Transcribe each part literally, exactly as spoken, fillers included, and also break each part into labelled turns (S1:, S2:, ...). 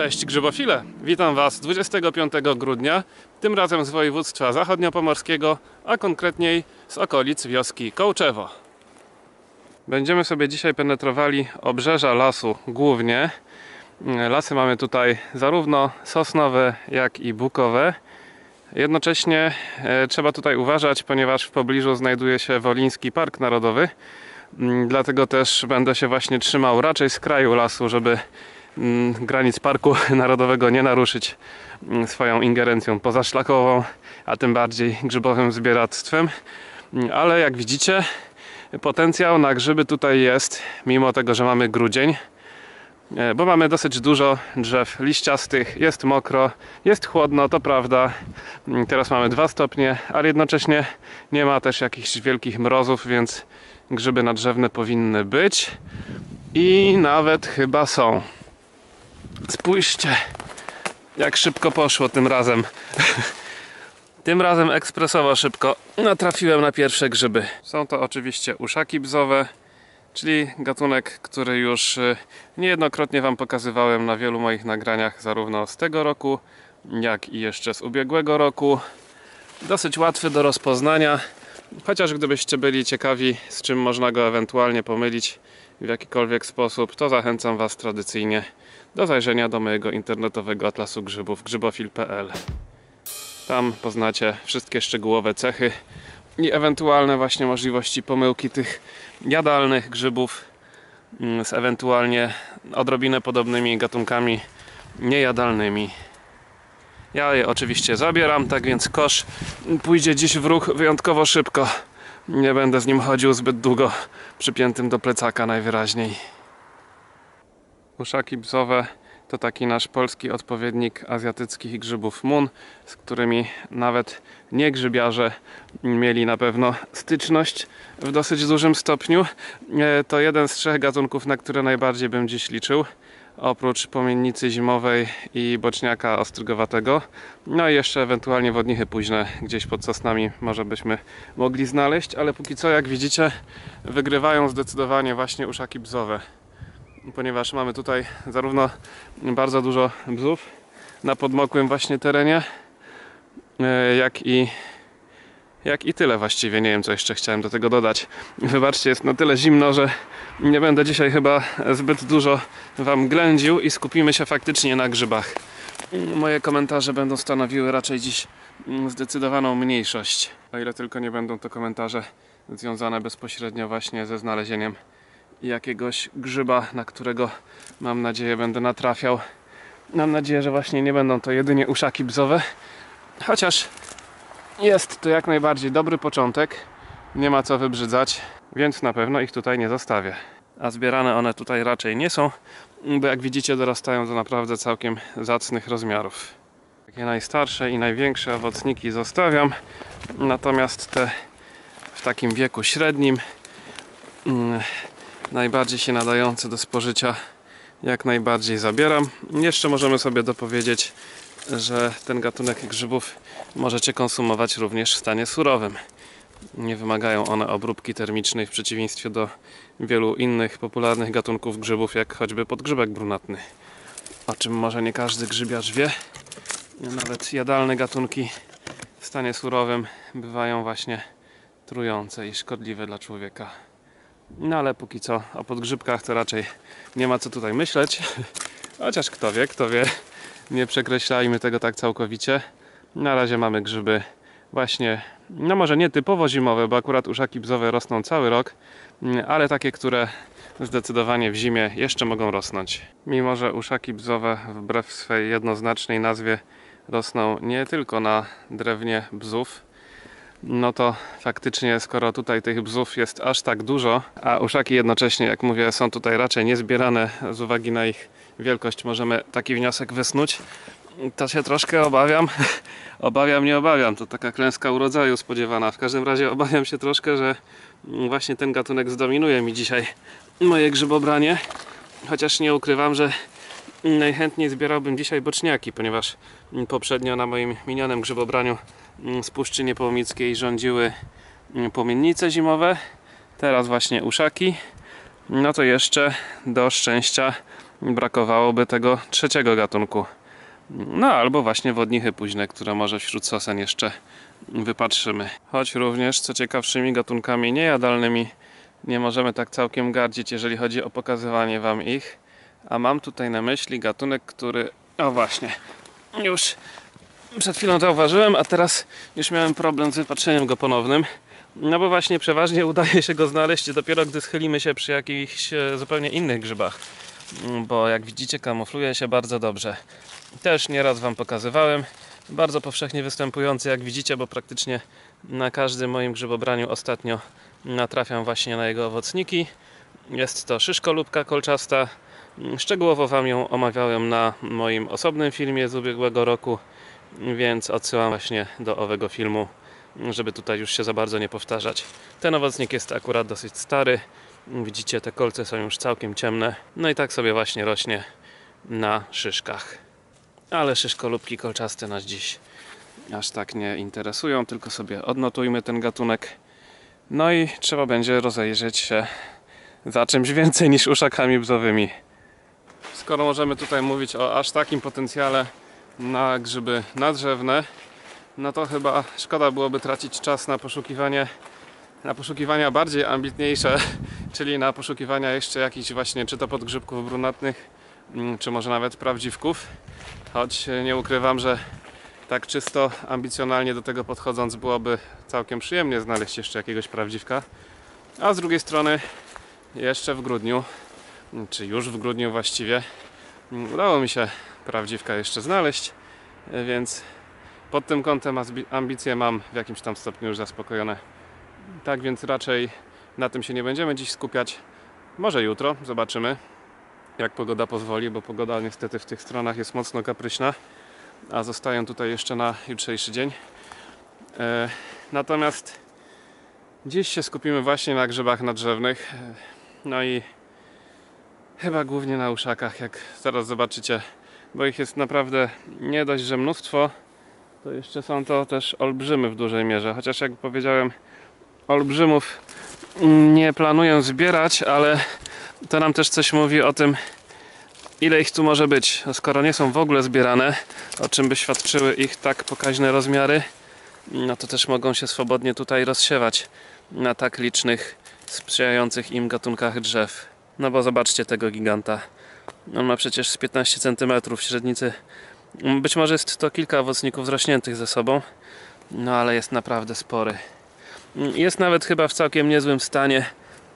S1: Cześć grzybofile! Witam Was dwudziestego piątego grudnia, tym razem z województwa zachodniopomorskiego, a konkretniej z okolic wioski Kołczewo. Będziemy sobie dzisiaj penetrowali obrzeża lasu głównie. Lasy mamy tutaj zarówno sosnowe, jak i bukowe. Jednocześnie e, trzeba tutaj uważać, ponieważ w pobliżu znajduje się Woliński Park Narodowy. Dlatego też będę się właśnie trzymał raczej z kraju lasu, żeby granic Parku Narodowego nie naruszyć swoją ingerencją pozaszlakową, a tym bardziej grzybowym zbieractwem. Ale jak widzicie, potencjał na grzyby tutaj jest, mimo tego, że mamy grudzień, bo mamy dosyć dużo drzew liściastych, jest mokro, jest chłodno, to prawda. Teraz mamy dwa stopnie, ale jednocześnie nie ma też jakichś wielkich mrozów, więc grzyby nadrzewne powinny być i nawet chyba są. Spójrzcie, jak szybko poszło tym razem. Tym razem ekspresowo szybko natrafiłem na pierwsze grzyby. Są to oczywiście uszaki bzowe, czyli gatunek, który już niejednokrotnie Wam pokazywałem na wielu moich nagraniach, zarówno z tego roku, jak i jeszcze z ubiegłego roku. Dosyć łatwy do rozpoznania, chociaż gdybyście byli ciekawi, z czym można go ewentualnie pomylić w jakikolwiek sposób, to zachęcam Was tradycyjnie do zajrzenia do mojego internetowego atlasu grzybów grzybofil kropka p l. Tam poznacie wszystkie szczegółowe cechy i ewentualne właśnie możliwości pomyłki tych jadalnych grzybów z ewentualnie odrobinę podobnymi gatunkami niejadalnymi. Ja je oczywiście zabieram, tak więc kosz pójdzie dziś w ruch wyjątkowo szybko. Nie będę z nim chodził zbyt długo, przypiętym do plecaka najwyraźniej. Uszaki bzowe to taki nasz polski odpowiednik azjatyckich grzybów mun, z którymi nawet niegrzybiarze mieli na pewno styczność w dosyć dużym stopniu. To jeden z trzech gatunków, na które najbardziej bym dziś liczył, oprócz płomiennicy zimowej i boczniaka ostrygowatego. No i jeszcze ewentualnie wodnichy późne gdzieś pod sosnami może byśmy mogli znaleźć, ale póki co, jak widzicie, wygrywają zdecydowanie właśnie uszaki bzowe, ponieważ mamy tutaj zarówno bardzo dużo bzów na podmokłym właśnie terenie, jak i jak i tyle właściwie. Nie wiem, co jeszcze chciałem do tego dodać. Wybaczcie, jest na tyle zimno, że nie będę dzisiaj chyba zbyt dużo Wam ględził i skupimy się faktycznie na grzybach. Moje komentarze będą stanowiły raczej dziś zdecydowaną mniejszość, o ile tylko nie będą to komentarze związane bezpośrednio właśnie ze znalezieniem jakiegoś grzyba, na którego, mam nadzieję, będę natrafiał. Mam nadzieję, że właśnie nie będą to jedynie uszaki bzowe, chociaż jest to jak najbardziej dobry początek, nie ma co wybrzydzać, więc na pewno ich tutaj nie zostawię. A zbierane one tutaj raczej nie są, bo jak widzicie, dorastają do naprawdę całkiem zacnych rozmiarów. Takie najstarsze i największe owocniki zostawiam, natomiast te w takim wieku średnim, mm, najbardziej się nadające do spożycia, jak najbardziej zabieram. Jeszcze możemy sobie dopowiedzieć, że ten gatunek grzybów możecie konsumować również w stanie surowym. Nie wymagają one obróbki termicznej w przeciwieństwie do wielu innych popularnych gatunków grzybów, jak choćby podgrzybek brunatny, o czym może nie każdy grzybiarz wie. Nawet jadalne gatunki w stanie surowym bywają właśnie trujące i szkodliwe dla człowieka. No ale póki co o podgrzybkach to raczej nie ma co tutaj myśleć. Chociaż kto wie, kto wie. Nie przekreślajmy tego tak całkowicie. Na razie mamy grzyby właśnie, no może nie typowo zimowe, bo akurat uszaki bzowe rosną cały rok, ale takie, które zdecydowanie w zimie jeszcze mogą rosnąć. Mimo że uszaki bzowe wbrew swej jednoznacznej nazwie rosną nie tylko na drewnie bzów, no to faktycznie, skoro tutaj tych bzów jest aż tak dużo, a uszaki jednocześnie, jak mówię, są tutaj raczej niezbierane z uwagi na ich wielkość, możemy taki wniosek wysnuć, to się troszkę obawiam. Obawiam, nie obawiam, to taka klęska urodzaju spodziewana. W każdym razie obawiam się troszkę, że właśnie ten gatunek zdominuje mi dzisiaj moje grzybobranie, chociaż nie ukrywam, że najchętniej zbierałbym dzisiaj boczniaki, ponieważ poprzednio na moim minionym grzybobraniu z Puszczy Niepołomickiej rządziły płomiennice zimowe, teraz właśnie uszaki. No to jeszcze do szczęścia brakowałoby tego trzeciego gatunku. No albo właśnie wodnichy późne, które może wśród sosen jeszcze wypatrzymy. Choć również, co ciekawszymi gatunkami niejadalnymi nie możemy tak całkiem gardzić, jeżeli chodzi o pokazywanie wam ich. A mam tutaj na myśli gatunek, który... O właśnie, już przed chwilą zauważyłem, a teraz już miałem problem z wypatrzeniem go ponownym. No bo właśnie przeważnie udaje się go znaleźć dopiero gdy schylimy się przy jakichś zupełnie innych grzybach. Bo jak widzicie, kamufluje się bardzo dobrze. Też nieraz wam pokazywałem. Bardzo powszechnie występujący, jak widzicie, bo praktycznie na każdym moim grzybobraniu ostatnio natrafiam właśnie na jego owocniki. Jest to szyszkolubka kolczasta. Szczegółowo wam ją omawiałem na moim osobnym filmie z ubiegłego roku, więc odsyłam właśnie do owego filmu, żeby tutaj już się za bardzo nie powtarzać. Ten owocnik jest akurat dosyć stary. Widzicie, te kolce są już całkiem ciemne. No i tak sobie właśnie rośnie na szyszkach. Ale szyszkolubki kolczaste nas dziś aż tak nie interesują, tylko sobie odnotujmy ten gatunek. No i trzeba będzie rozejrzeć się za czymś więcej niż uszakami bzowymi. Skoro możemy tutaj mówić o aż takim potencjale na grzyby nadrzewne, no to chyba szkoda byłoby tracić czas na poszukiwanie na poszukiwania bardziej ambitniejsze, czyli na poszukiwania jeszcze jakichś właśnie czy to podgrzybków brunatnych, czy może nawet prawdziwków. Choć nie ukrywam, że tak czysto ambicjonalnie do tego podchodząc byłoby całkiem przyjemnie znaleźć jeszcze jakiegoś prawdziwka. A z drugiej strony jeszcze w grudniu, czy już w grudniu właściwie, udało mi się prawdziwka jeszcze znaleźć, więc pod tym kątem ambicje mam w jakimś tam stopniu już zaspokojone. Tak więc raczej na tym się nie będziemy dziś skupiać. Może jutro, zobaczymy jak pogoda pozwoli, bo pogoda niestety w tych stronach jest mocno kapryśna, a zostają tutaj jeszcze na jutrzejszy dzień. E, natomiast dziś się skupimy właśnie na grzybach nadrzewnych, no i chyba głównie na uszakach, jak zaraz zobaczycie, bo ich jest naprawdę nie dość, że mnóstwo, to jeszcze są to też olbrzymy w dużej mierze, chociaż jak powiedziałem, olbrzymów nie planuję zbierać, ale to nam też coś mówi o tym, ile ich tu może być. No skoro nie są w ogóle zbierane, o czym by świadczyły ich tak pokaźne rozmiary, no to też mogą się swobodnie tutaj rozsiewać na tak licznych, sprzyjających im gatunkach drzew. No bo zobaczcie tego giganta. On ma przecież z piętnaście centymetrów średnicy. Być może jest to kilka owocników zrośniętych ze sobą, no ale jest naprawdę spory. Jest nawet chyba w całkiem niezłym stanie,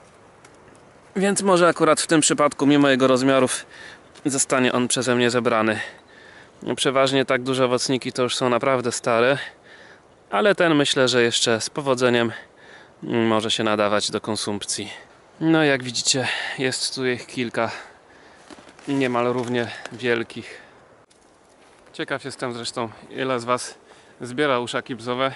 S1: więc może akurat w tym przypadku, mimo jego rozmiarów, zostanie on przeze mnie zebrany. Przeważnie tak duże owocniki to już są naprawdę stare, ale ten myślę, że jeszcze z powodzeniem może się nadawać do konsumpcji. No jak widzicie, jest tu ich kilka niemal równie wielkich. Ciekaw jestem zresztą, ile z was zbiera uszaki bzowe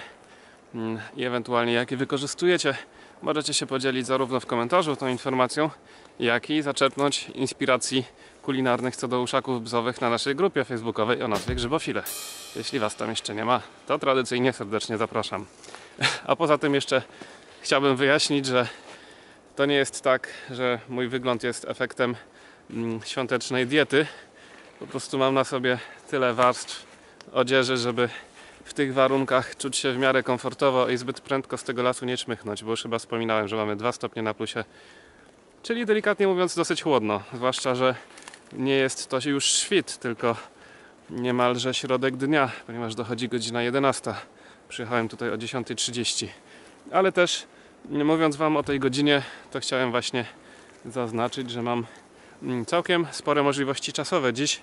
S1: i ewentualnie jakie wykorzystujecie. Możecie się podzielić zarówno w komentarzu tą informacją, jak i zaczerpnąć inspiracji kulinarnych co do uszaków bzowych na naszej grupie facebookowej o nazwie Grzybofile. Jeśli was tam jeszcze nie ma, to tradycyjnie serdecznie zapraszam. A poza tym jeszcze chciałbym wyjaśnić, że to nie jest tak, że mój wygląd jest efektem mm, świątecznej diety. Po prostu mam na sobie tyle warstw odzieży, żeby w tych warunkach czuć się w miarę komfortowo i zbyt prędko z tego lasu nie czmychnąć, bo już chyba wspominałem, że mamy dwa stopnie na plusie, czyli delikatnie mówiąc dosyć chłodno, zwłaszcza, że nie jest to już świt, tylko niemalże środek dnia, ponieważ dochodzi godzina jedenasta. Przyjechałem tutaj o dziesiąta trzydzieści, ale też mówiąc wam o tej godzinie, to chciałem właśnie zaznaczyć, że mam całkiem spore możliwości czasowe dziś,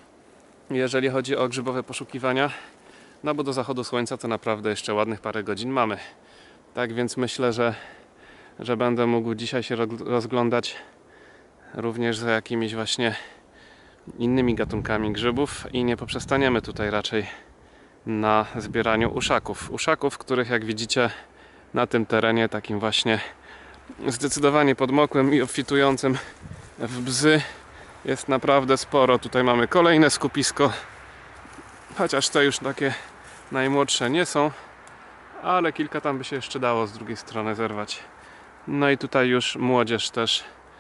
S1: jeżeli chodzi o grzybowe poszukiwania. No bo do zachodu słońca to naprawdę jeszcze ładnych parę godzin mamy. Tak więc myślę, że, że będę mógł dzisiaj się rozglądać również za jakimiś właśnie innymi gatunkami grzybów i nie poprzestaniemy tutaj raczej na zbieraniu uszaków. Uszaków, których jak widzicie na tym terenie takim właśnie zdecydowanie podmokłym i obfitującym w bzy jest naprawdę sporo. Tutaj mamy kolejne skupisko, chociaż te już takie najmłodsze nie są, ale kilka tam by się jeszcze dało z drugiej strony zerwać. No i tutaj już młodzież też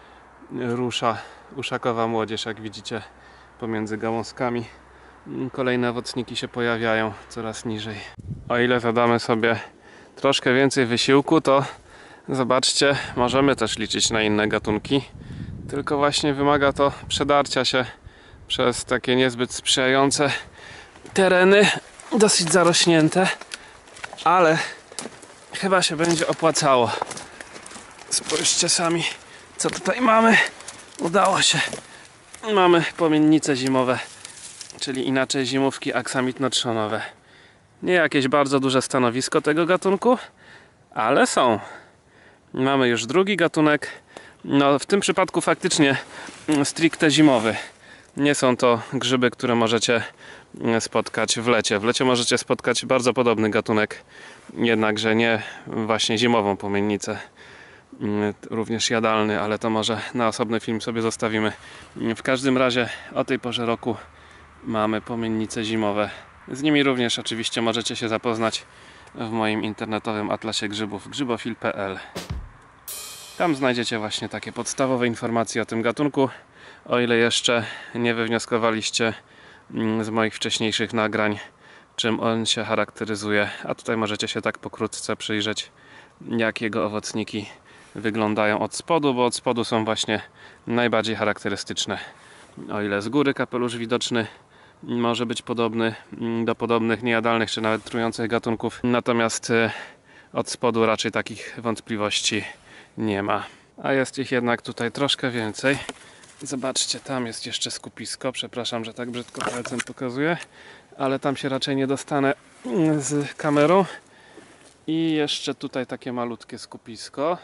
S1: rusza uszakowa młodzież, jak widzicie, pomiędzy gałązkami. Kolejne owocniki się pojawiają coraz niżej. O ile zadamy sobie troszkę więcej wysiłku, to zobaczcie, możemy też liczyć na inne gatunki, tylko właśnie wymaga to przedarcia się przez takie niezbyt sprzyjające tereny, dosyć zarośnięte, ale chyba się będzie opłacało. Spójrzcie sami, co tutaj mamy. Udało się. Mamy płomiennice zimowe, czyli inaczej zimówki aksamitno-trzonowe. Nie jakieś bardzo duże stanowisko tego gatunku, ale są. Mamy już drugi gatunek. No, w tym przypadku faktycznie stricte zimowy. Nie są to grzyby, które możecie spotkać w lecie. W lecie możecie spotkać bardzo podobny gatunek, jednakże nie właśnie zimową płomiennicę. Również jadalny, ale to może na osobny film sobie zostawimy. W każdym razie o tej porze roku mamy płomiennice zimowe. Z nimi również oczywiście możecie się zapoznać w moim internetowym atlasie grzybów grzybofil kropka p l. Tam znajdziecie właśnie takie podstawowe informacje o tym gatunku, o ile jeszcze nie wywnioskowaliście z moich wcześniejszych nagrań, czym on się charakteryzuje. A tutaj możecie się tak pokrótce przyjrzeć, jak jego owocniki wyglądają od spodu, bo od spodu są właśnie najbardziej charakterystyczne. O ile z góry kapelusz widoczny może być podobny do podobnych niejadalnych czy nawet trujących gatunków, natomiast od spodu raczej takich wątpliwości nie ma. A jest ich jednak tutaj troszkę więcej. Zobaczcie, tam jest jeszcze skupisko. Przepraszam, że tak brzydko palcem pokazuję, ale tam się raczej nie dostanę z kamerą. I jeszcze tutaj takie malutkie skupisko.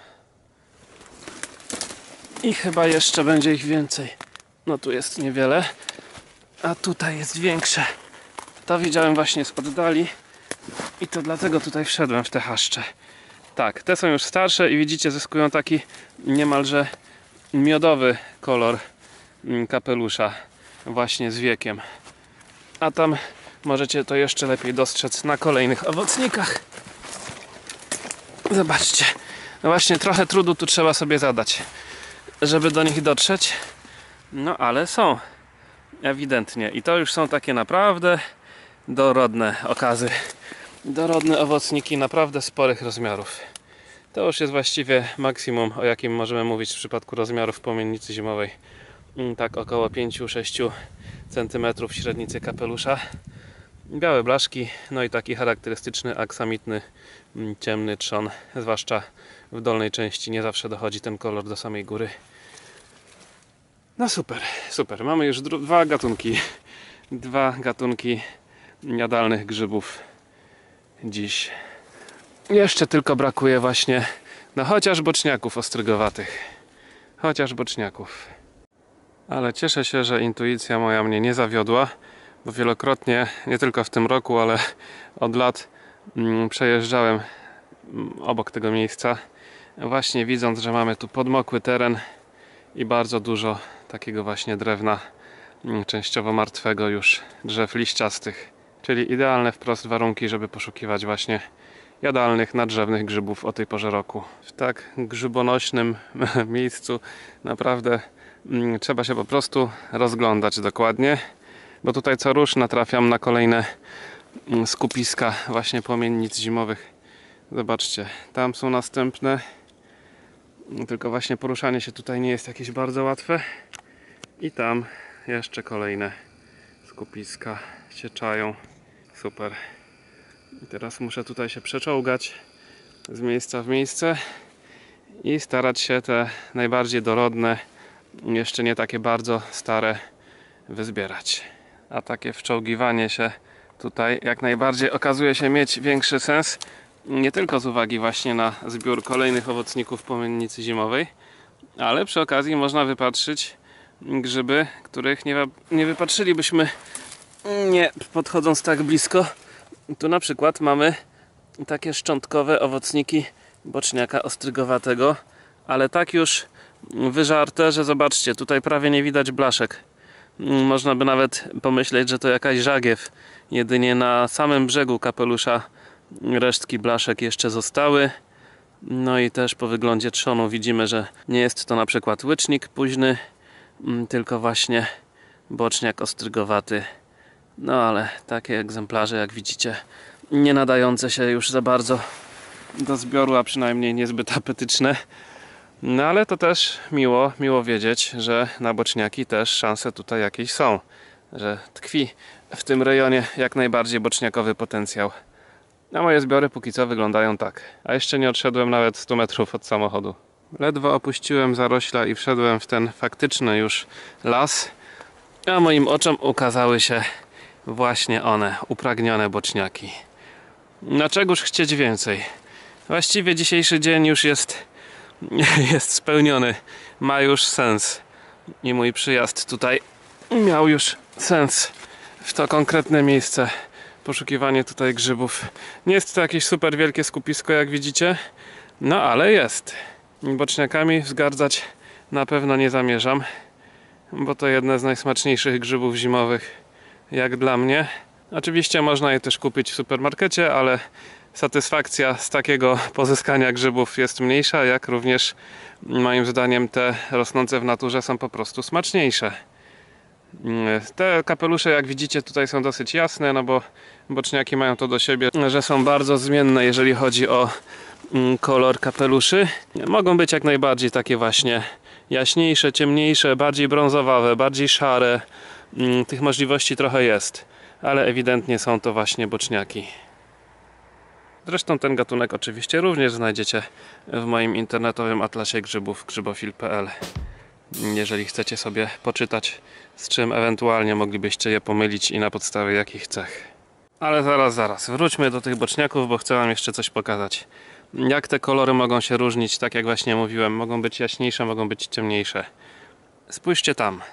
S1: I chyba jeszcze będzie ich więcej. No tu jest niewiele, a tutaj jest większe. To widziałem właśnie z oddali i to dlatego tutaj wszedłem w te chaszcze. Tak, te są już starsze i widzicie, zyskują taki niemalże miodowy kolor kapelusza właśnie z wiekiem. A tam możecie to jeszcze lepiej dostrzec na kolejnych owocnikach. Zobaczcie, no właśnie trochę trudu tu trzeba sobie zadać, żeby do nich dotrzeć. No ale są, ewidentnie. I to już są takie naprawdę dorodne okazy. Dorodne owocniki naprawdę sporych rozmiarów. To już jest właściwie maksimum, o jakim możemy mówić w przypadku rozmiarów płomiennicy zimowej. Tak około pięć do sześciu centymetrów średnicy kapelusza. Białe blaszki, no i taki charakterystyczny aksamitny ciemny trzon, zwłaszcza w dolnej części. Nie zawsze dochodzi ten kolor do samej góry. No super, super. Mamy już dwa gatunki. Dwa gatunki jadalnych grzybów dziś. Jeszcze tylko brakuje właśnie, no chociaż boczniaków ostrygowatych. Chociaż boczniaków. Ale cieszę się, że intuicja moja mnie nie zawiodła, bo wielokrotnie, nie tylko w tym roku, ale od lat mm, przejeżdżałem obok tego miejsca, właśnie widząc, że mamy tu podmokły teren i bardzo dużo takiego właśnie drewna, mm, częściowo martwego już, drzew liściastych, czyli idealne wprost warunki, żeby poszukiwać właśnie jadalnych, nadrzewnych grzybów o tej porze roku. W tak grzybonośnym miejscu naprawdę mm, trzeba się po prostu rozglądać dokładnie, bo tutaj co rusz natrafiam na kolejne mm, skupiska właśnie płomiennic zimowych. Zobaczcie, tam są następne, tylko właśnie poruszanie się tutaj nie jest jakieś bardzo łatwe. I tam jeszcze kolejne skupiska się czają. Super. I teraz muszę tutaj się przeczołgać z miejsca w miejsce i starać się te najbardziej dorodne, jeszcze nie takie bardzo stare, wyzbierać. A takie wczołgiwanie się tutaj jak najbardziej okazuje się mieć większy sens, nie tylko z uwagi właśnie na zbiór kolejnych owocników płomiennicy zimowej, ale przy okazji można wypatrzyć grzyby, których nie, nie wypatrzylibyśmy nie podchodząc tak blisko. Tu na przykład mamy takie szczątkowe owocniki boczniaka ostrygowatego, ale tak już wyżarte, że zobaczcie, tutaj prawie nie widać blaszek. Można by nawet pomyśleć, że to jakaś żagiew. Jedynie na samym brzegu kapelusza resztki blaszek jeszcze zostały, No i też po wyglądzie trzonu widzimy, że nie jest to na przykład łycznik późny, tylko właśnie boczniak ostrygowaty. No ale takie egzemplarze, jak widzicie, nie nadające się już za bardzo do zbioru, a przynajmniej niezbyt apetyczne. No ale to też miło, miło wiedzieć, że na boczniaki też szanse tutaj jakieś są, że tkwi w tym rejonie jak najbardziej boczniakowy potencjał. A moje zbiory póki co wyglądają tak. A jeszcze nie odszedłem nawet stu metrów od samochodu. Ledwo opuściłem zarośla i wszedłem w ten faktyczny już las, a moim oczom ukazały się właśnie one, upragnione boczniaki. Na czegóż chcieć więcej? Właściwie dzisiejszy dzień już jest, jest spełniony. Ma już sens. I mój przyjazd tutaj miał już sens w to konkretne miejsce. Poszukiwanie tutaj grzybów. Nie jest to jakieś super wielkie skupisko, jak widzicie, no ale jest. Boczniakami wzgardzać na pewno nie zamierzam, bo to jedne z najsmaczniejszych grzybów zimowych, jak dla mnie. Oczywiście można je też kupić w supermarkecie, ale satysfakcja z takiego pozyskania grzybów jest mniejsza, jak również moim zdaniem te rosnące w naturze są po prostu smaczniejsze. Te kapelusze, jak widzicie, tutaj są dosyć jasne, no bo boczniaki mają to do siebie, że są bardzo zmienne, jeżeli chodzi o kolor kapeluszy. Mogą być jak najbardziej takie właśnie jaśniejsze, ciemniejsze, bardziej brązowawe, bardziej szare. Tych możliwości trochę jest, ale ewidentnie są to właśnie boczniaki. Zresztą ten gatunek oczywiście również znajdziecie w moim internetowym atlasie grzybów grzybofil kropka p l. Jeżeli chcecie sobie poczytać, z czym ewentualnie moglibyście je pomylić i na podstawie jakich cech. Ale zaraz, zaraz, wróćmy do tych boczniaków, bo chcę wam jeszcze coś pokazać. Jak te kolory mogą się różnić, tak jak właśnie mówiłem, mogą być jaśniejsze, mogą być ciemniejsze. Spójrzcie tam.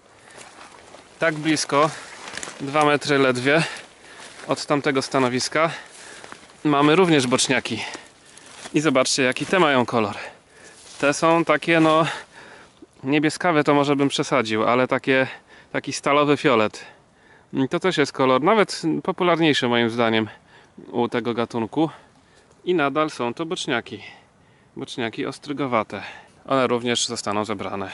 S1: Tak blisko, dwa metry ledwie od tamtego stanowiska, mamy również boczniaki. I zobaczcie, jaki te mają kolor. Te są takie, no, niebieskawe to może bym przesadził, ale takie, taki stalowy fiolet. I to też jest kolor nawet popularniejszy moim zdaniem u tego gatunku. I nadal są to boczniaki. Boczniaki ostrygowate. One również zostaną zebrane.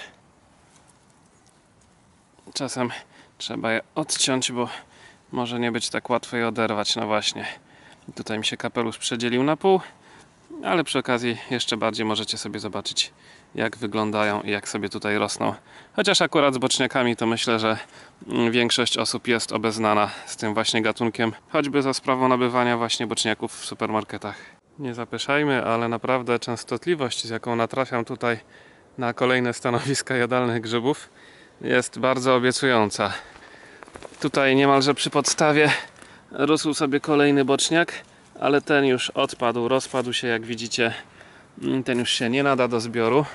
S1: Czasem trzeba je odciąć, bo może nie być tak łatwo je oderwać. No właśnie. Tutaj mi się kapelusz przedzielił na pół, ale przy okazji jeszcze bardziej możecie sobie zobaczyć, jak wyglądają i jak sobie tutaj rosną. Chociaż akurat z boczniakami to myślę, że większość osób jest obeznana z tym właśnie gatunkiem, choćby za sprawą nabywania właśnie boczniaków w supermarketach. Nie zapyszajmy, ale naprawdę częstotliwość, z jaką natrafiam tutaj na kolejne stanowiska jadalnych grzybów, jest bardzo obiecująca. Tutaj niemalże przy podstawie rósł sobie kolejny boczniak, ale ten już odpadł, rozpadł się, jak widzicie. Ten już się nie nada do zbioru.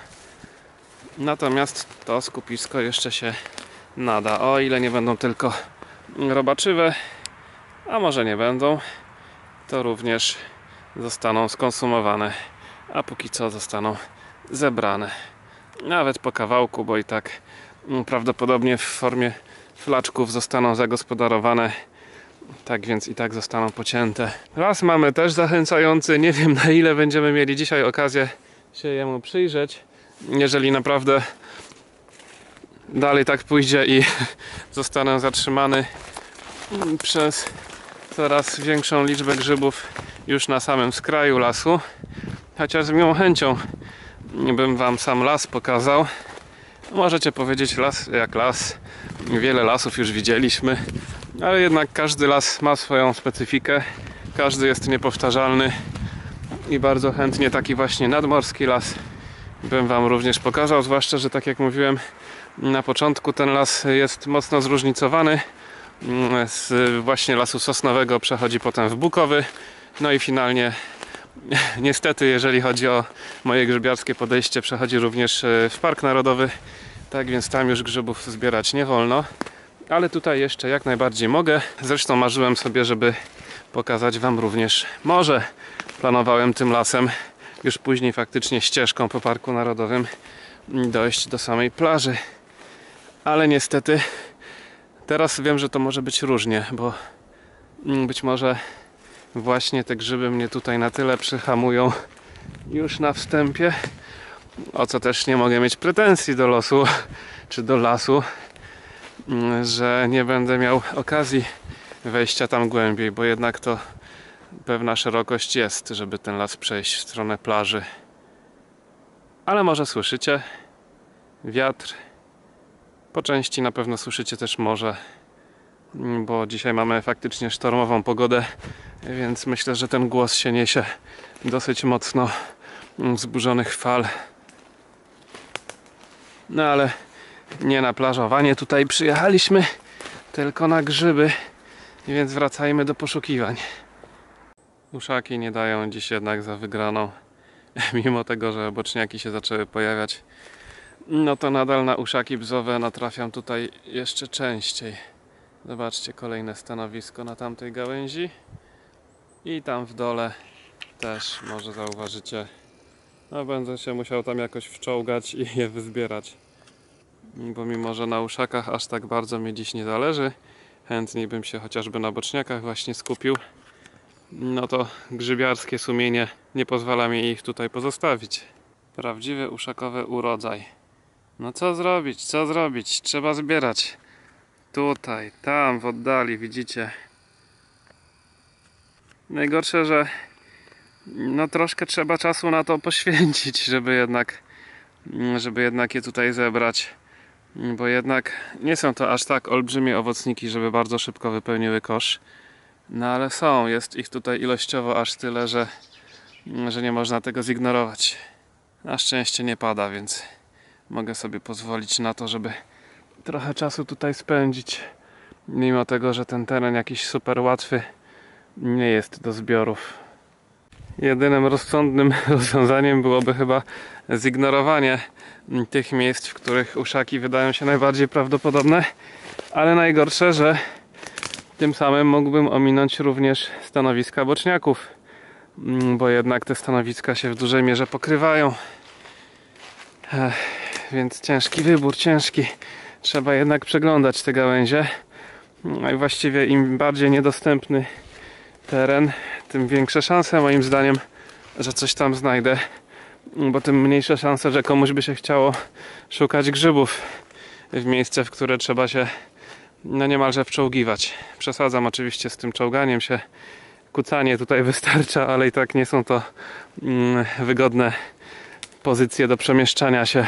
S1: Natomiast to skupisko jeszcze się nada. O ile nie będą tylko robaczywe, a może nie będą, to również zostaną skonsumowane, a póki co zostaną zebrane. Nawet po kawałku, bo i tak prawdopodobnie w formie flaczków zostaną zagospodarowane. Tak więc i tak zostaną pocięte. Las mamy też zachęcający. Nie wiem, na ile będziemy mieli dzisiaj okazję się jemu przyjrzeć. Jeżeli naprawdę dalej tak pójdzie i zostanę zatrzymany przez coraz większą liczbę grzybów już na samym skraju lasu. Chociaż z miłą chęcią bym wam sam las pokazał. Możecie powiedzieć las jak las. Wiele lasów już widzieliśmy. Ale jednak każdy las ma swoją specyfikę. Każdy jest niepowtarzalny. I bardzo chętnie taki właśnie nadmorski las bym wam również pokazał. Zwłaszcza, że tak jak mówiłem na początku, ten las jest mocno zróżnicowany. Z właśnie lasu sosnowego przechodzi potem w bukowy. No i finalnie niestety, jeżeli chodzi o moje grzybiarskie podejście, przechodzi również w Park Narodowy. Tak więc tam już grzybów zbierać nie wolno. Ale tutaj jeszcze jak najbardziej mogę. Zresztą marzyłem sobie, żeby pokazać wam również morze. Planowałem tym lasem już później faktycznie ścieżką po Parku Narodowym dojść do samej plaży. Ale niestety teraz wiem, że to może być różnie, bo być może właśnie te grzyby mnie tutaj na tyle przyhamują, już na wstępie, o co też nie mogę mieć pretensji do losu czy do lasu, że nie będę miał okazji wejścia tam głębiej, bo jednak to pewna szerokość jest, żeby ten las przejść w stronę plaży. Ale może słyszycie wiatr, po części na pewno słyszycie też morze, bo dzisiaj mamy faktycznie sztormową pogodę, więc myślę, że ten głos się niesie dosyć mocno wzburzonych fal. No ale nie na plażowanie tutaj przyjechaliśmy, tylko na grzyby, więc wracajmy do poszukiwań. Uszaki nie dają dziś jednak za wygraną, mimo tego, że boczniaki się zaczęły pojawiać. No to nadal na uszaki bzowe natrafiam tutaj jeszcze częściej. Zobaczcie, kolejne stanowisko na tamtej gałęzi. I tam w dole też może zauważycie. No będę się musiał tam jakoś wczołgać i je wyzbierać. Bo mimo, że na uszakach aż tak bardzo mi dziś nie zależy, chętniej bym się chociażby na boczniakach właśnie skupił, no to grzybiarskie sumienie nie pozwala mi ich tutaj pozostawić. Prawdziwy uszakowy urodzaj. No co zrobić, co zrobić? Trzeba zbierać. Tutaj, tam w oddali widzicie. Najgorsze, że no troszkę trzeba czasu na to poświęcić, żeby jednak żeby jednak je tutaj zebrać, bo jednak nie są to aż tak olbrzymie owocniki, żeby bardzo szybko wypełniły kosz. No ale są, jest ich tutaj ilościowo aż tyle, że, że nie można tego zignorować. Na szczęście nie pada, więc mogę sobie pozwolić na to, żeby trochę czasu tutaj spędzić, mimo tego, że ten teren jakiś super łatwy nie jest do zbiorów. Jedynym rozsądnym rozwiązaniem byłoby chyba zignorowanie tych miejsc, w których uszaki wydają się najbardziej prawdopodobne, ale najgorsze, że tym samym mógłbym ominąć również stanowiska boczniaków, bo jednak te stanowiska się w dużej mierze pokrywają. Ech, więc ciężki wybór, ciężki. Trzeba jednak przeglądać te gałęzie. No i właściwie im bardziej niedostępny teren, tym większe szanse moim zdaniem, że coś tam znajdę, bo tym mniejsze szanse, że komuś by się chciało szukać grzybów w miejsce, w które trzeba się no niemalże wczołgiwać. Przesadzam oczywiście z tym czołganiem się, kucanie tutaj wystarcza, ale i tak nie są to mm, wygodne pozycje do przemieszczania się,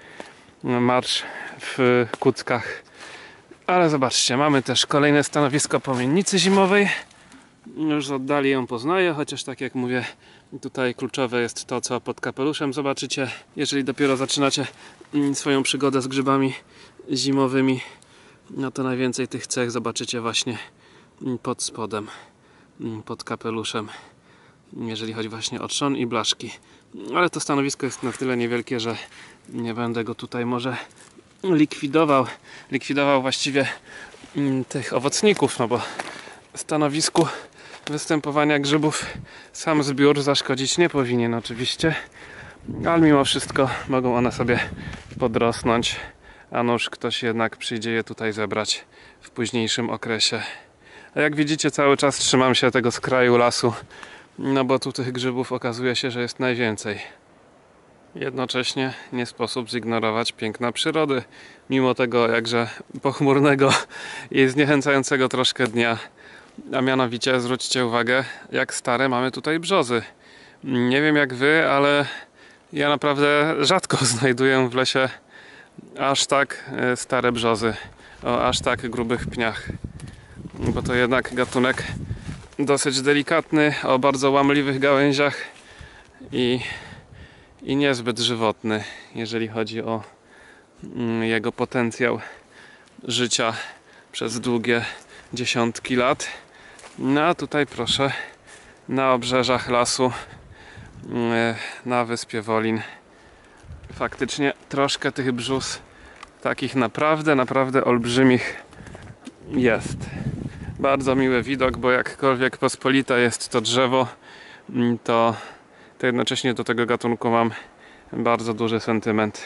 S1: marsz w kuckach. Ale zobaczcie, mamy też kolejne stanowisko pomiennicy zimowej. Już z oddali ją poznaję, chociaż tak jak mówię, tutaj kluczowe jest to, co pod kapeluszem zobaczycie. Jeżeli dopiero zaczynacie swoją przygodę z grzybami zimowymi, no to najwięcej tych cech zobaczycie właśnie pod spodem, pod kapeluszem, jeżeli chodzi właśnie o trzon i blaszki. Ale to stanowisko jest na tyle niewielkie, że nie będę go tutaj może likwidował. Likwidował właściwie tych owocników, no bo stanowisku występowania grzybów sam zbiór zaszkodzić nie powinien oczywiście, ale mimo wszystko mogą one sobie podrosnąć, a nuż ktoś jednak przyjdzie je tutaj zebrać w późniejszym okresie. A jak widzicie, cały czas trzymam się tego skraju lasu, no bo tu tych grzybów okazuje się, że jest najwięcej. Jednocześnie nie sposób zignorować piękna przyrody, mimo tego jakże pochmurnego i zniechęcającego troszkę dnia. A mianowicie zwróćcie uwagę, jak stare mamy tutaj brzozy. Nie wiem jak wy, ale ja naprawdę rzadko znajduję w lesie aż tak stare brzozy o aż tak grubych pniach, bo to jednak gatunek dosyć delikatny, o bardzo łamliwych gałęziach i, i niezbyt żywotny, jeżeli chodzi o jego potencjał życia przez długie dziesiątki lat. No a tutaj proszę, na obrzeżach lasu, na wyspie Wolin, faktycznie troszkę tych brzus takich naprawdę, naprawdę olbrzymich jest. Bardzo miły widok, bo jakkolwiek pospolite jest to drzewo, to, to jednocześnie do tego gatunku mam bardzo duży sentyment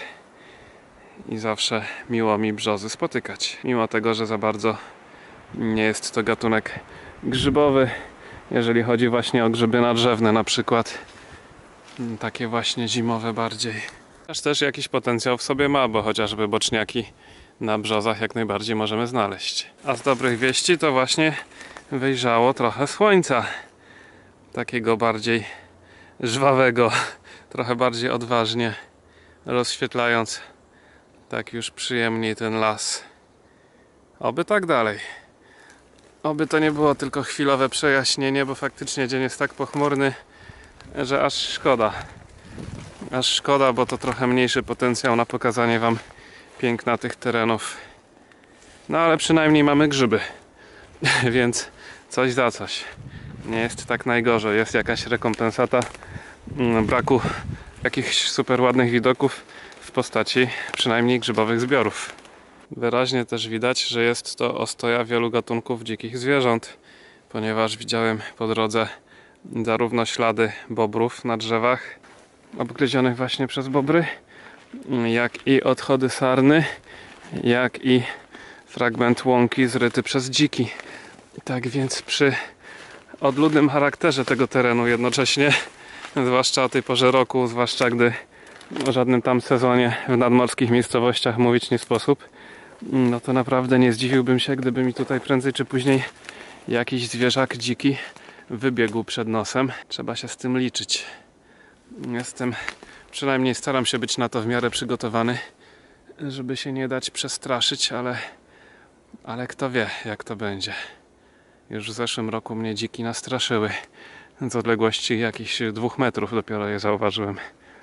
S1: i zawsze miło mi brzozy spotykać, mimo tego, że za bardzo nie jest to gatunek grzybowy, jeżeli chodzi właśnie o grzyby nadrzewne na przykład. takie właśnie zimowe bardziej. Aż też jakiś potencjał w sobie ma, bo chociażby boczniaki na brzozach jak najbardziej możemy znaleźć. A z dobrych wieści to właśnie wyjrzało trochę słońca. Takiego bardziej żwawego, trochę bardziej odważnie, rozświetlając tak już przyjemniej ten las. Oby tak dalej. Oby to nie było tylko chwilowe przejaśnienie, bo faktycznie dzień jest tak pochmurny, że aż szkoda. Aż szkoda, bo to trochę mniejszy potencjał na pokazanie wam piękna tych terenów. No ale przynajmniej mamy grzyby, więc coś za coś. Nie jest tak najgorzej, jest jakaś rekompensata braku jakichś super ładnych widoków w postaci przynajmniej grzybowych zbiorów. Wyraźnie też widać, że jest to ostoja wielu gatunków dzikich zwierząt, ponieważ widziałem po drodze zarówno ślady bobrów na drzewach obgryzionych właśnie przez bobry, jak i odchody sarny, jak i fragment łąki zryty przez dziki. Tak więc przy odludnym charakterze tego terenu jednocześnie, zwłaszcza o tej porze roku, zwłaszcza gdy o żadnym tam sezonie w nadmorskich miejscowościach mówić nie sposób, no to naprawdę nie zdziwiłbym się, gdyby mi tutaj prędzej czy później jakiś zwierzak dziki wybiegł przed nosem. Trzeba się z tym liczyć. Jestem, przynajmniej staram się być na to w miarę przygotowany, żeby się nie dać przestraszyć, ale, ale kto wie, jak to będzie. Już w zeszłym roku mnie dziki nastraszyły. Z odległości jakichś dwóch metrów dopiero je zauważyłem.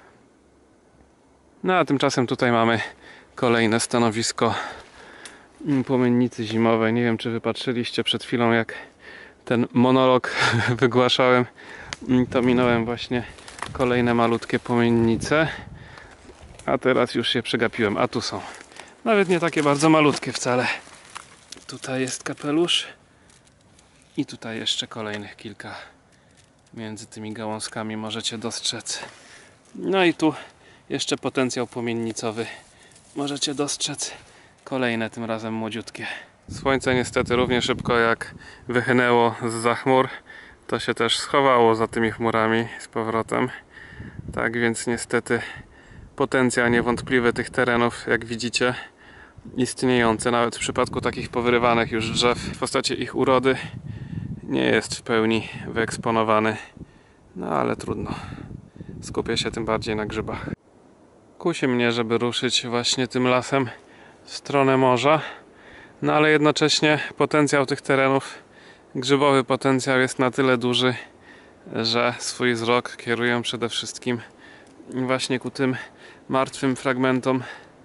S1: No a tymczasem tutaj mamy kolejne stanowisko płomiennicy zimowej. Nie wiem, czy wypatrzyliście przed chwilą, jak ten monolog wygłaszałem, to minąłem właśnie kolejne malutkie płomiennice, a teraz już się przegapiłem. A tu są nawet nie takie bardzo malutkie wcale. Tutaj jest kapelusz i tutaj jeszcze kolejnych kilka między tymi gałązkami możecie dostrzec. No i tu jeszcze potencjał płomiennicowy możecie dostrzec. Kolejne, tym razem młodziutkie. Słońce niestety równie szybko jak wychynęło zza chmur, to się też schowało za tymi chmurami z powrotem. Tak więc niestety potencjał niewątpliwy tych terenów, jak widzicie, istniejący nawet w przypadku takich powyrywanych już drzew w postaci ich urody, nie jest w pełni wyeksponowany. No ale trudno. Skupię się tym bardziej na grzybach. Kusi mnie, żeby ruszyć właśnie tym lasem w stronę morza. No ale jednocześnie potencjał tych terenów, grzybowy potencjał jest na tyle duży, że swój wzrok kieruję przede wszystkim właśnie ku tym martwym fragmentom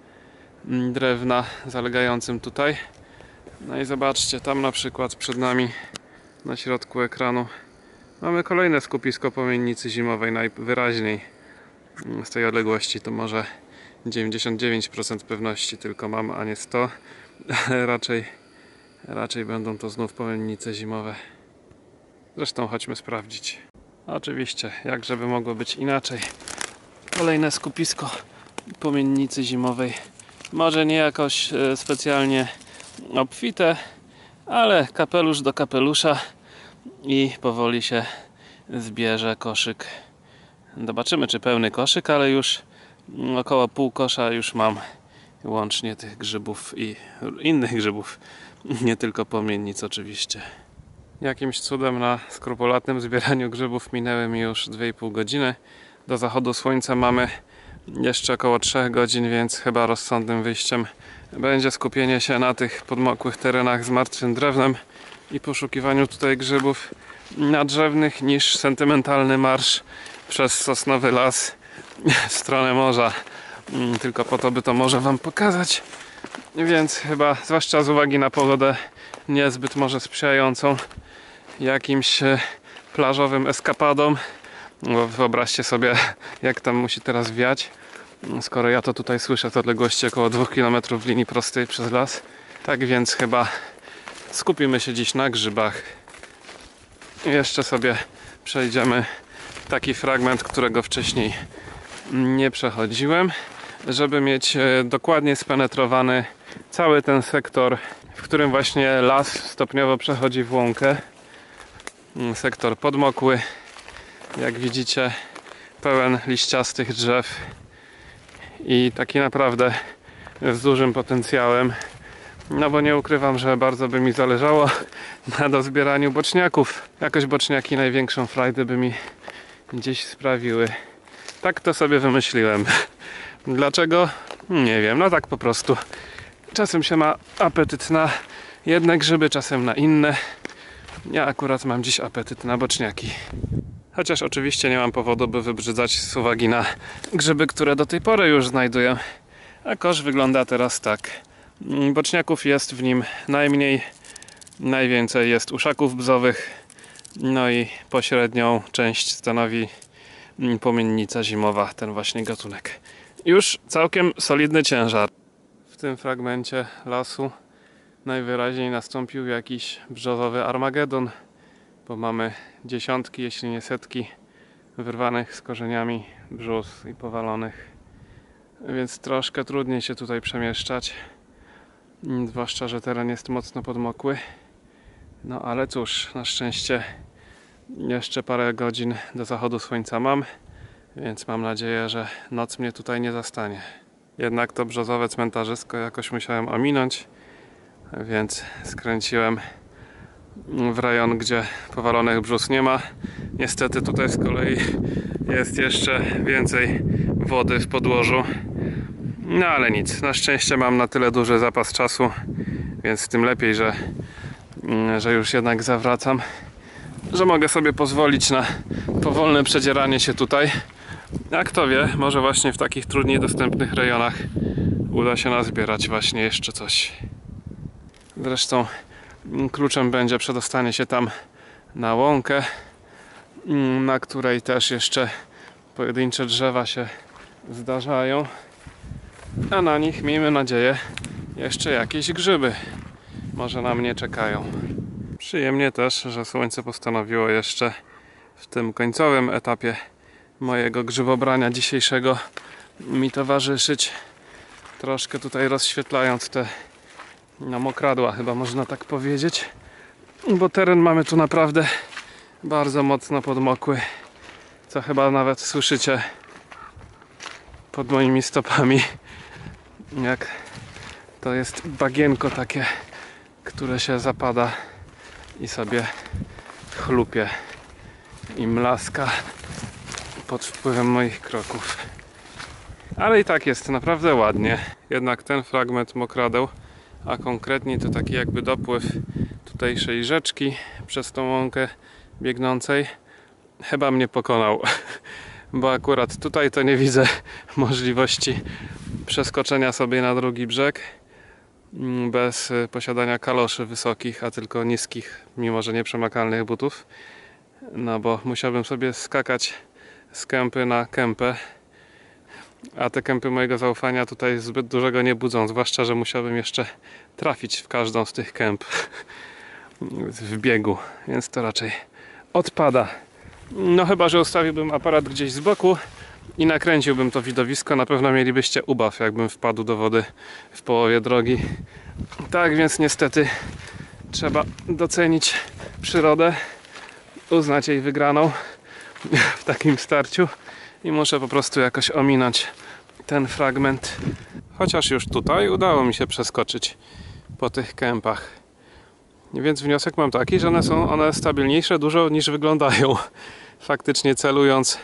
S1: drewna zalegającym tutaj. No i zobaczcie, tam na przykład przed nami na środku ekranu mamy kolejne skupisko płomiennicy zimowej, najwyraźniej z tej odległości to może dziewięćdziesiąt dziewięć procent pewności tylko mam, a nie sto. raczej, raczej będą to znów płomiennice zimowe. Zresztą chodźmy sprawdzić. Oczywiście, jak żeby mogło być inaczej. Kolejne skupisko płomiennicy zimowej. Może nie jakoś specjalnie obfite, ale kapelusz do kapelusza i powoli się zbierze koszyk. Zobaczymy, czy pełny koszyk, ale już około pół kosza już mam łącznie tych grzybów i innych grzybów, nie tylko płomiennic oczywiście. Jakimś cudem na skrupulatnym zbieraniu grzybów minęły mi już dwie i pół godziny. Do zachodu słońca mamy jeszcze około trzech godzin, więc chyba rozsądnym wyjściem będzie skupienie się na tych podmokłych terenach z martwym drewnem i poszukiwaniu tutaj grzybów nadrzewnych niż sentymentalny marsz przez sosnowy las w stronę morza. Tylko po to, by to morze wam pokazać. Więc chyba, zwłaszcza z uwagi na pogodę niezbyt może sprzyjającą jakimś plażowym eskapadom, bo wyobraźcie sobie, jak tam musi teraz wiać, skoro ja to tutaj słyszę z odległości około dwóch kilometrów w linii prostej przez las. Tak więc chyba skupimy się dziś na grzybach. Jeszcze sobie przejdziemy taki fragment, którego wcześniej nie przechodziłem, żeby mieć dokładnie spenetrowany cały ten sektor, w którym właśnie las stopniowo przechodzi w łąkę. Sektor podmokły, jak widzicie, pełen liściastych drzew i taki naprawdę z dużym potencjałem. No bo nie ukrywam, że bardzo by mi zależało na dozbieraniu boczniaków. Jakoś boczniaki największą frajdę by mi gdzieś sprawiły. Tak to sobie wymyśliłem. Dlaczego? Nie wiem, no tak po prostu. Czasem się ma apetyt na jedne grzyby, czasem na inne. Ja akurat mam dziś apetyt na boczniaki. Chociaż oczywiście nie mam powodu, by wybrzydzać z uwagi na grzyby, które do tej pory już znajduję. A kosz wygląda teraz tak. Boczniaków jest w nim najmniej. Najwięcej jest uszaków bzowych. No i pośrednią część stanowi pomiennica zimowa, ten właśnie gatunek. Już całkiem solidny ciężar. W tym fragmencie lasu najwyraźniej nastąpił jakiś brzozowy Armagedon, bo mamy dziesiątki, jeśli nie setki wyrwanych z korzeniami brzus i powalonych, więc troszkę trudniej się tutaj przemieszczać, zwłaszcza że teren jest mocno podmokły. No ale cóż, na szczęście jeszcze parę godzin do zachodu słońca mam, więc mam nadzieję, że noc mnie tutaj nie zastanie. Jednak to brzozowe cmentarzysko jakoś musiałem ominąć, więc skręciłem w rejon, gdzie powalonych brzus nie ma. Niestety tutaj z kolei jest jeszcze więcej wody w podłożu. No ale nic, na szczęście mam na tyle duży zapas czasu, więc tym lepiej, że, że już jednak zawracam, że mogę sobie pozwolić na powolne przedzieranie się tutaj. A kto wie, może właśnie w takich trudniej dostępnych rejonach uda się nazbierać właśnie jeszcze coś. Zresztą kluczem będzie przedostanie się tam na łąkę, na której też jeszcze pojedyncze drzewa się zdarzają, a na nich, miejmy nadzieję, jeszcze jakieś grzyby może na mnie czekają. Przyjemnie też, że słońce postanowiło jeszcze w tym końcowym etapie mojego grzybobrania dzisiejszego mi towarzyszyć, troszkę tutaj rozświetlając te no, mokradła, chyba można tak powiedzieć, bo teren mamy tu naprawdę bardzo mocno podmokły, co chyba nawet słyszycie pod moimi stopami, jak to jest bagienko takie, które się zapada i sobie chlupie i mlaska pod wpływem moich kroków. Ale i tak jest naprawdę ładnie. Jednak ten fragment mokradeł, a konkretnie to taki jakby dopływ tutejszej rzeczki przez tą łąkę biegnącej, chyba mnie pokonał. Bo akurat tutaj to nie widzę możliwości przeskoczenia sobie na drugi brzeg bez posiadania kaloszy wysokich, a tylko niskich, mimo że nieprzemakalnych butów. No bo musiałbym sobie skakać z kępy na kępę, a te kępy mojego zaufania tutaj zbyt dużego nie budzą, zwłaszcza że musiałbym jeszcze trafić w każdą z tych kęp w biegu, więc to raczej odpada. No chyba że ustawiłbym aparat gdzieś z boku i nakręciłbym to widowisko, na pewno mielibyście ubaw, jakbym wpadł do wody w połowie drogi. Tak więc niestety trzeba docenić przyrodę, uznać jej wygraną w takim starciu i muszę po prostu jakoś ominąć ten fragment. Chociaż już tutaj udało mi się przeskoczyć po tych kępach. Więc wniosek mam taki, że one są one stabilniejsze dużo niż wyglądają. Faktycznie celując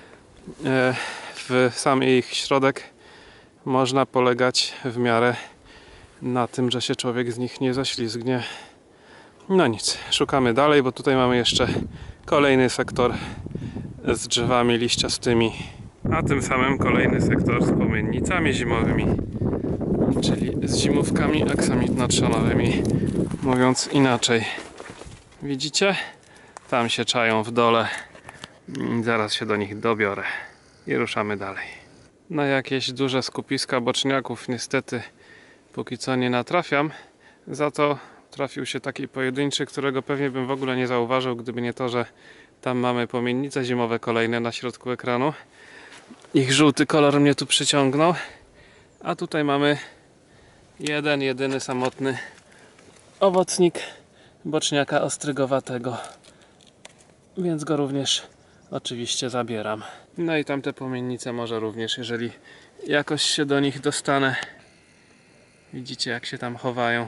S1: w sam ich środek można polegać w miarę na tym, że się człowiek z nich nie zaślizgnie. No nic, szukamy dalej, bo tutaj mamy jeszcze kolejny sektor z drzewami liściastymi, a tym samym kolejny sektor z pomiennicami zimowymi, czyli z zimówkami aksamitno-trzonowymi, mówiąc inaczej. Widzicie? Tam się czają w dole. Zaraz się do nich dobiorę i ruszamy dalej. Na jakieś duże skupiska boczniaków niestety póki co nie natrafiam, za to trafił się taki pojedynczy, którego pewnie bym w ogóle nie zauważył, gdyby nie to, że tam mamy pomiennice zimowe kolejne na środku ekranu. Ich żółty kolor mnie tu przyciągnął, a tutaj mamy jeden, jedyny samotny owocnik boczniaka ostrygowatego, więc go również oczywiście zabieram. No i tamte płomiennice może również, jeżeli jakoś się do nich dostanę. Widzicie, jak się tam chowają.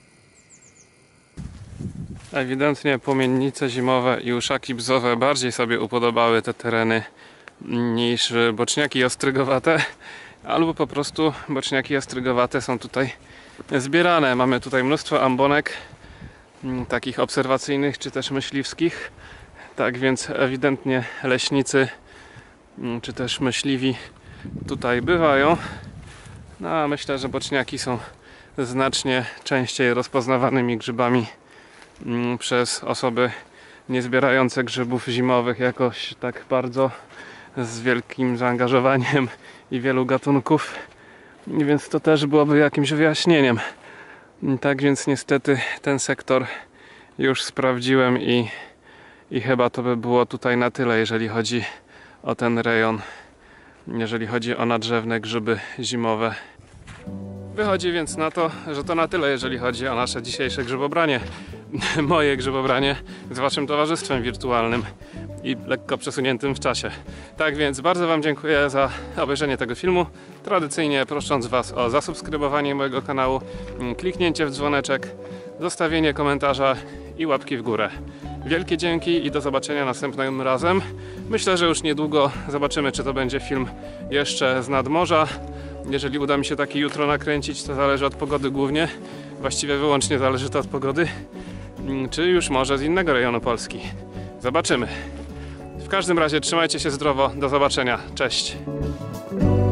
S1: Ewidentnie płomiennice zimowe i uszaki bzowe bardziej sobie upodobały te tereny niż boczniaki ostrygowate, albo po prostu boczniaki ostrygowate są tutaj zbierane. Mamy tutaj mnóstwo ambonek, takich obserwacyjnych czy też myśliwskich. Tak więc ewidentnie leśnicy czy też myśliwi tutaj bywają. No a myślę, że boczniaki są znacznie częściej rozpoznawanymi grzybami przez osoby niezbierające grzybów zimowych jakoś tak bardzo z wielkim zaangażowaniem i wielu gatunków, więc to też byłoby jakimś wyjaśnieniem. Tak więc niestety ten sektor już sprawdziłem i, i chyba to by było tutaj na tyle, jeżeli chodzi o ten rejon, jeżeli chodzi o nadrzewne grzyby zimowe. Wychodzi więc na to, że to na tyle, jeżeli chodzi o nasze dzisiejsze grzybobranie. Moje grzybobranie z waszym towarzystwem wirtualnym i lekko przesuniętym w czasie. Tak więc bardzo wam dziękuję za obejrzenie tego filmu. Tradycyjnie prosząc was o zasubskrybowanie mojego kanału, kliknięcie w dzwoneczek, zostawienie komentarza i łapki w górę. Wielkie dzięki i do zobaczenia następnym razem. Myślę, że już niedługo zobaczymy, czy to będzie film jeszcze z nadmorza. Jeżeli uda mi się taki jutro nakręcić, to zależy od pogody głównie. Właściwie wyłącznie zależy to od pogody. Czy już może z innego rejonu Polski. Zobaczymy. W każdym razie trzymajcie się zdrowo. Do zobaczenia. Cześć.